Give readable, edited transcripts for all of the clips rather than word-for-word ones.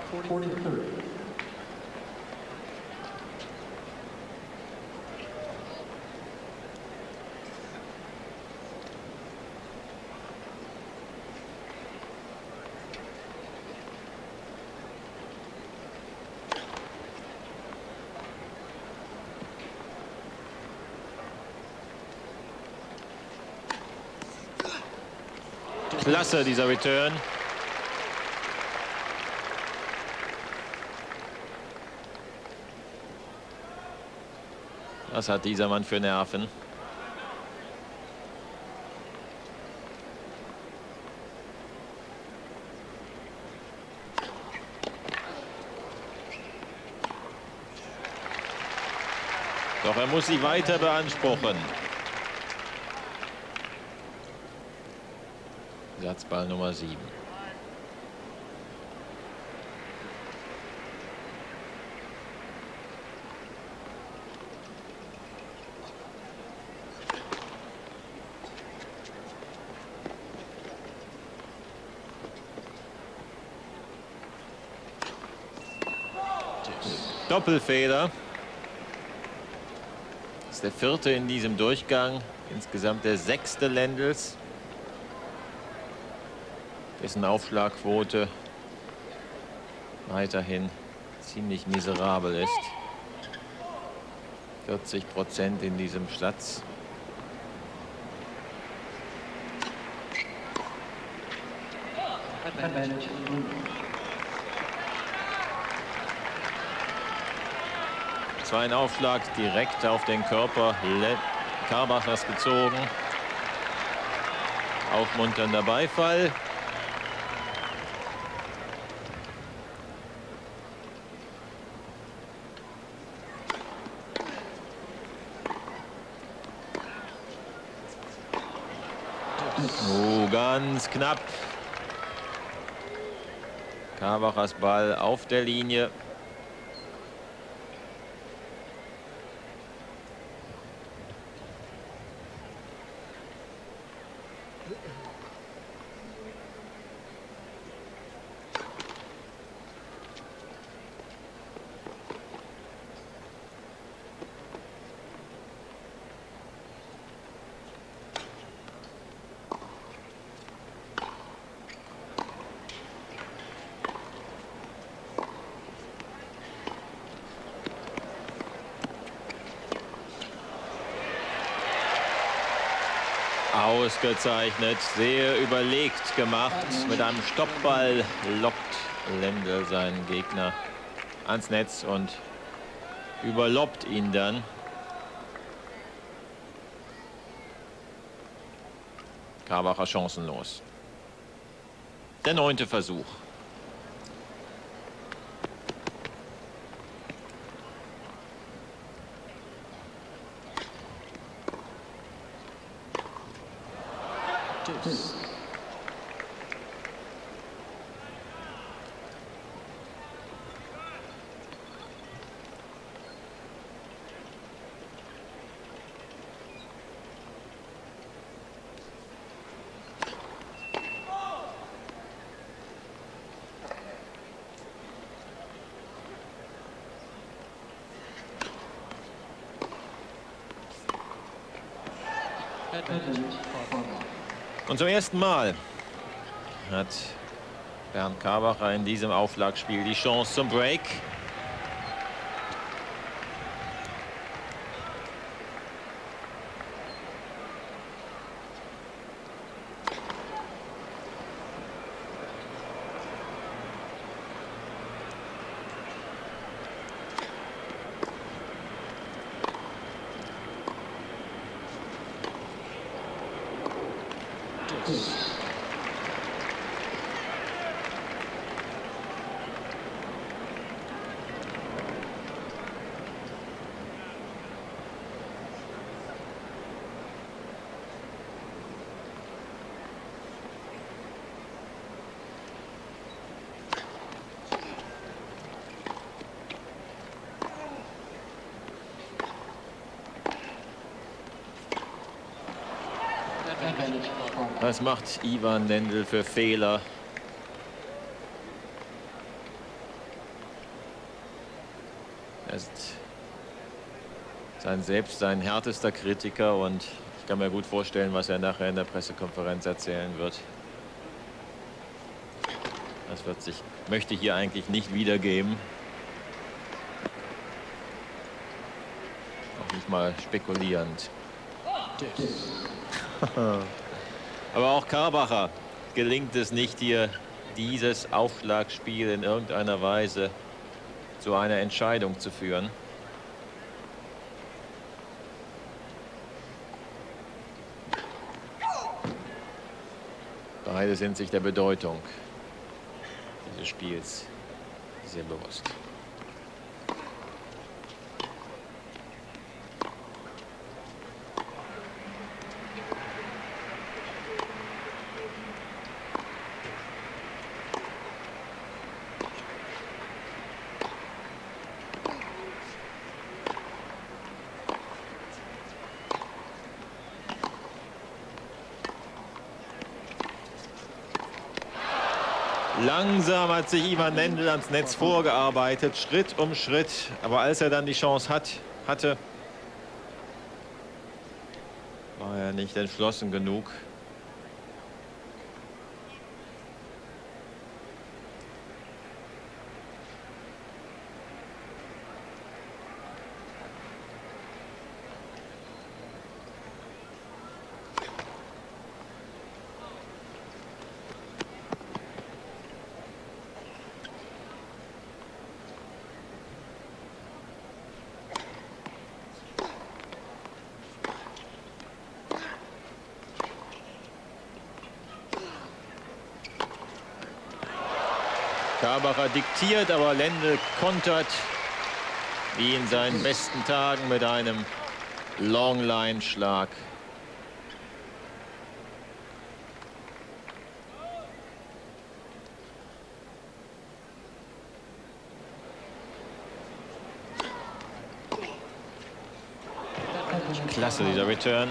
43. Klasse, dieser Return. Was hat dieser Mann für Nerven? Doch er muss sie weiter beanspruchen. Satzball Nummer 7. Doppelfehler. Das ist der 4. in diesem Durchgang. Insgesamt der 6. Lendls, dessen Aufschlagquote weiterhin ziemlich miserabel ist. 40% in diesem Satz. So ein Aufschlag direkt auf den Körper Karbachers gezogen. Aufmunternder Beifall. Oh, ganz knapp. Karbachers Ball auf der Linie. Ausgezeichnet, sehr überlegt gemacht. Mit einem Stoppball lockt Lendl seinen Gegner ans Netz und überloppt ihn dann. Karbacher chancenlos. Der 9. Versuch. Und zum ersten Mal hat Bernd Karbacher in diesem Aufschlagspiel die Chance zum Break. Was macht Ivan Lendl für Fehler? Er ist selbst sein härtester Kritiker und ich kann mir gut vorstellen, was er nachher in der Pressekonferenz erzählen wird. Das möchte ich hier eigentlich nicht wiedergeben. Auch nicht mal spekulierend. Aber auch Karbacher gelingt es nicht, hier dieses Aufschlagspiel in irgendeiner Weise zu einer Entscheidung zu führen. Beide sind sich der Bedeutung dieses Spiels sehr bewusst. Langsam hat sich Ivan Lendl ans Netz vorgearbeitet, Schritt um Schritt. Aber als er dann die Chance hatte, war er nicht entschlossen genug. Karbacher diktiert, aber Lendl kontert wie in seinen besten Tagen mit einem Longline-Schlag. Klasse, dieser Return.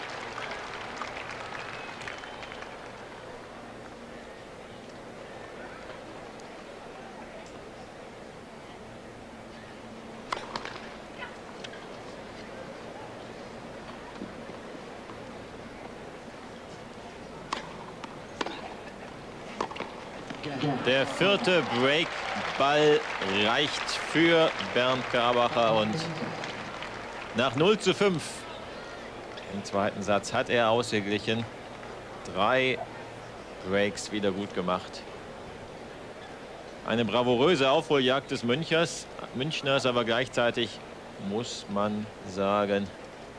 Der vierte Breakball reicht für Bernd Karbacher und nach 0:5 im zweiten Satz hat er ausgeglichen. 3 Breaks wieder gut gemacht. Eine bravouröse Aufholjagd des Münchners, aber gleichzeitig muss man sagen,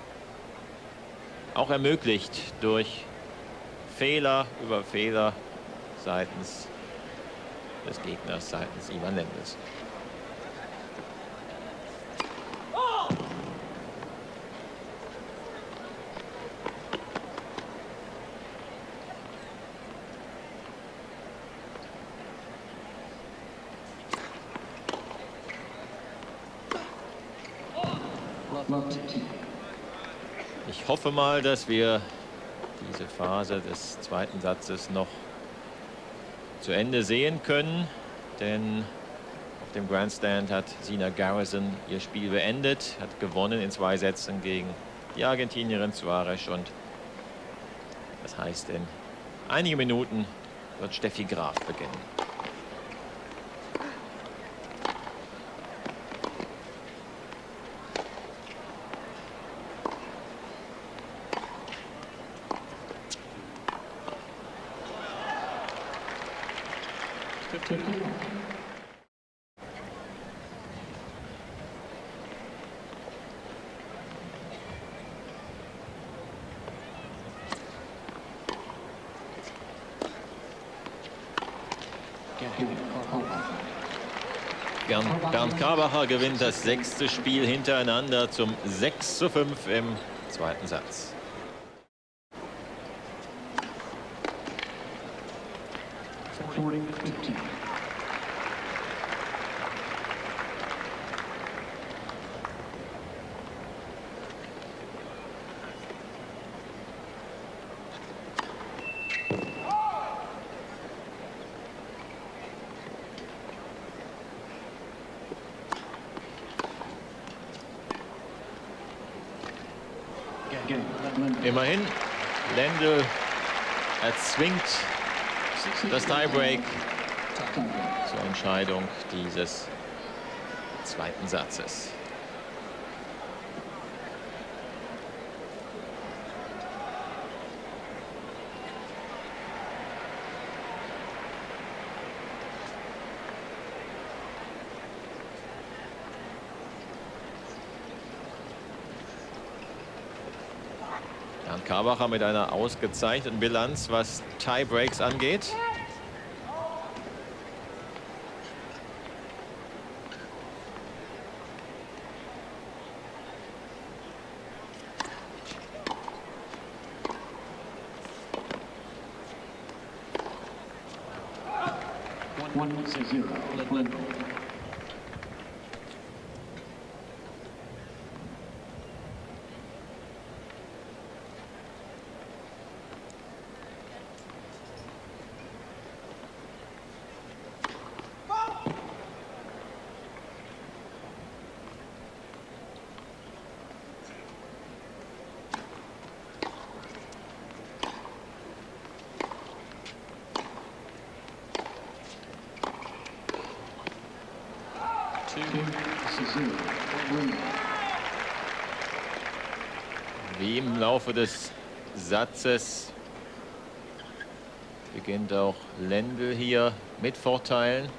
auch ermöglicht durch Fehler über Fehler seitens des Gegners, seitens Ivan Lendls. Ich hoffe mal, dass wir diese Phase des zweiten Satzes noch zu Ende sehen können, denn auf dem Grandstand hat Zina Garrison ihr Spiel beendet, hat gewonnen in 2 Sätzen gegen die Argentinierin Suarez und das heißt, in einigen Minuten wird Steffi Graf beginnen. Bernd Karbacher gewinnt das 6. Spiel hintereinander zum 6:5 im zweiten Satz. Immerhin, Lendl erzwingt das Tiebreak zur Entscheidung dieses zweiten Satzes. Bernd Carbacher mit einer ausgezeichneten Bilanz, was Tiebreaks angeht. Wie im Laufe des Satzes beginnt auch Lendl hier mit Vorteilen.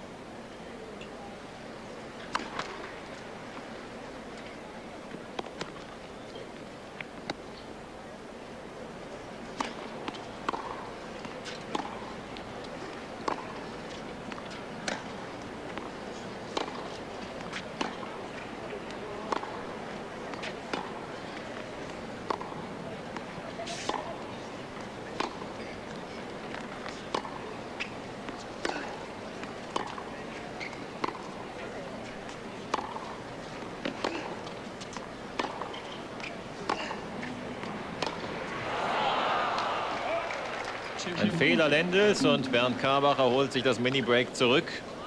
Ein Fehler Lendls und Bernd Carbacher holt sich das Mini-Break zurück.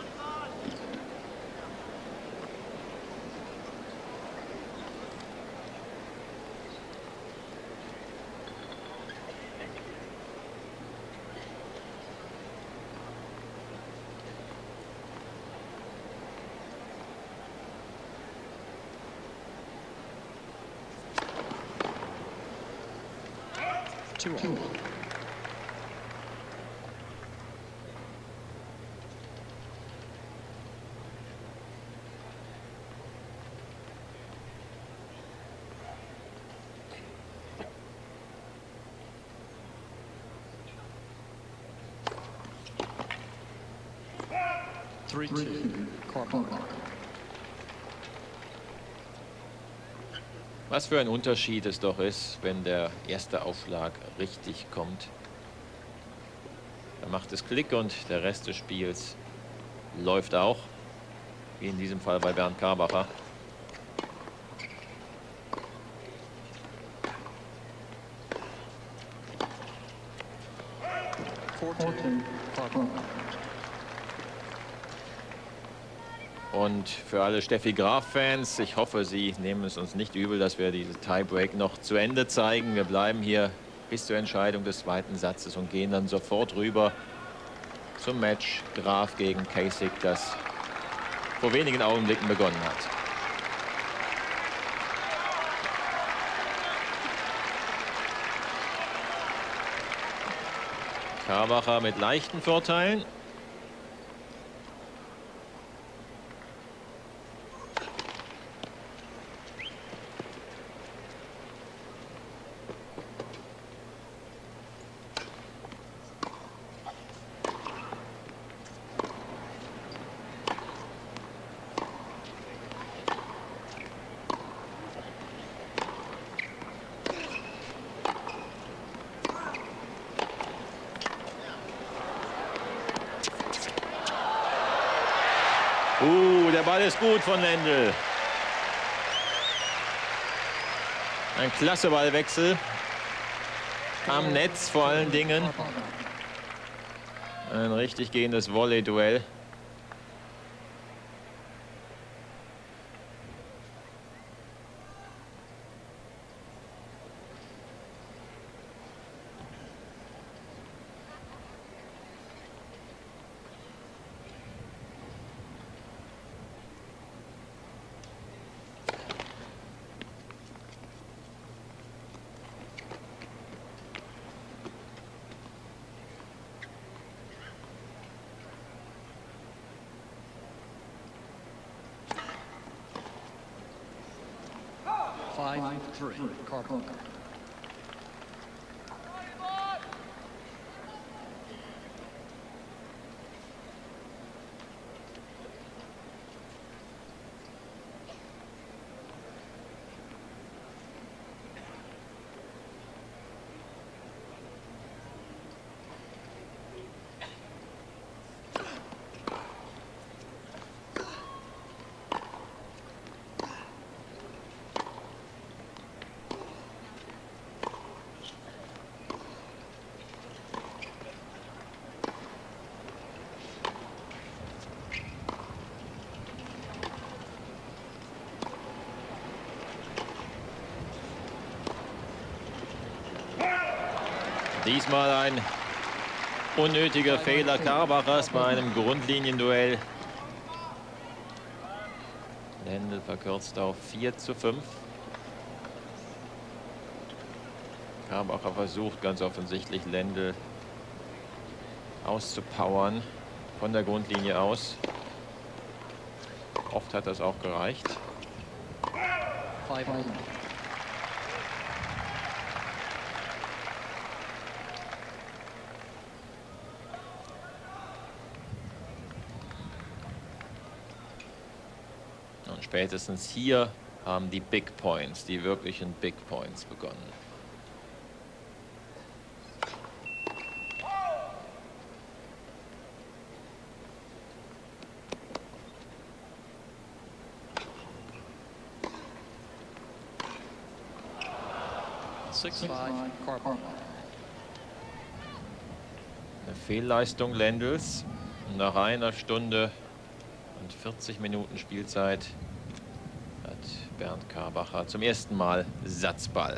Was für ein Unterschied es doch ist, wenn der erste Aufschlag richtig kommt. Da macht es Klick und der Rest des Spiels läuft auch. Wie in diesem Fall bei Bernd Carbacher. Und für alle Steffi Graf-Fans, ich hoffe, Sie nehmen es uns nicht übel, dass wir diese Tiebreak noch zu Ende zeigen. Wir bleiben hier bis zur Entscheidung des zweiten Satzes und gehen dann sofort rüber zum Match Graf gegen Kasich, das vor wenigen Augenblicken begonnen hat. Carbacher mit leichten Vorteilen. Der Ball ist gut von Lendl. Ein klasse Ballwechsel. Am Netz vor allen Dingen. Ein richtig gehendes Volley-Duell. 5-3, Carbuckle. Diesmal ein unnötiger Fehler Karbachers bei einem Grundlinienduell. Lendl verkürzt auf 4:5. Karbacher versucht ganz offensichtlich Lendl auszupowern von der Grundlinie aus. Oft hat das auch gereicht. 5-1. Und spätestens hier haben die Big Points, die wirklichen Big Points begonnen. Eine Fehlleistung Lendls. Nach einer Stunde und 40 Minuten Spielzeit hat Bernd Karbacher zum ersten Mal Satzball.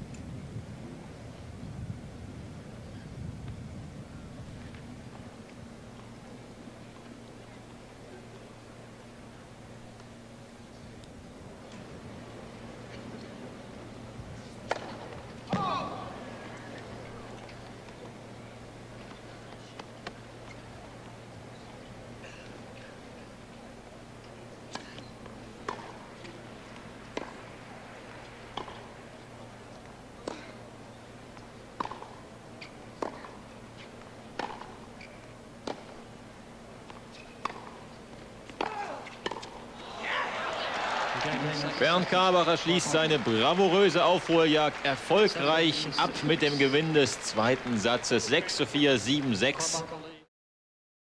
Bernd Karbacher schließt seine bravouröse Aufholjagd erfolgreich ab mit dem Gewinn des zweiten Satzes. 6:4, 7:6.